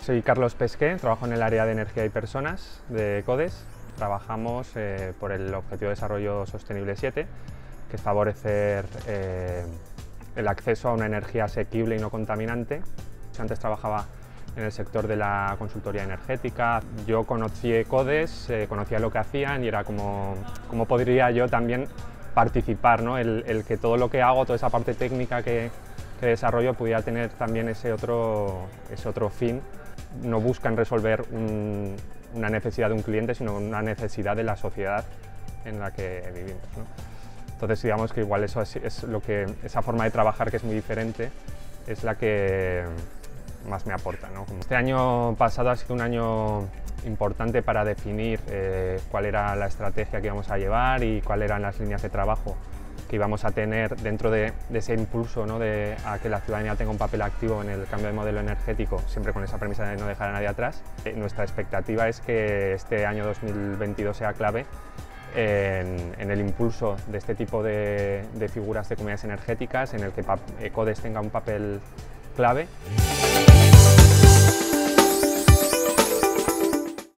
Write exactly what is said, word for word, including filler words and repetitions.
Soy Carlos Pesqué, trabajo en el área de energía y personas de CODES. Trabajamos eh, por el Objetivo de Desarrollo Sostenible siete, que es favorecer eh, el acceso a una energía asequible y no contaminante. Yo antes trabajaba en el sector de la consultoría energética. Yo conocí CODES, eh, conocía lo que hacían y era como, como podría yo también participar, ¿no? el, el que todo lo que hago, toda esa parte técnica que, que desarrollo pudiera tener también ese otro, ese otro fin. No buscan resolver un, una necesidad de un cliente, sino una necesidad de la sociedad en la que vivimos, ¿no? Entonces digamos que igual eso es, es lo que, esa forma de trabajar que es muy diferente, es la que más me aporta, ¿no? Como este año pasado ha sido un año importante para definir eh, cuál era la estrategia que íbamos a llevar y cuáles eran las líneas de trabajo que íbamos a tener dentro de, de ese impulso, ¿no? de, a que la ciudadanía tenga un papel activo en el cambio de modelo energético, siempre con esa premisa de no dejar a nadie atrás. Eh, nuestra expectativa es que este año dos mil veintidós sea clave en, en el impulso de este tipo de, de figuras de comunidades energéticas, en el que CODES tenga un papel clave.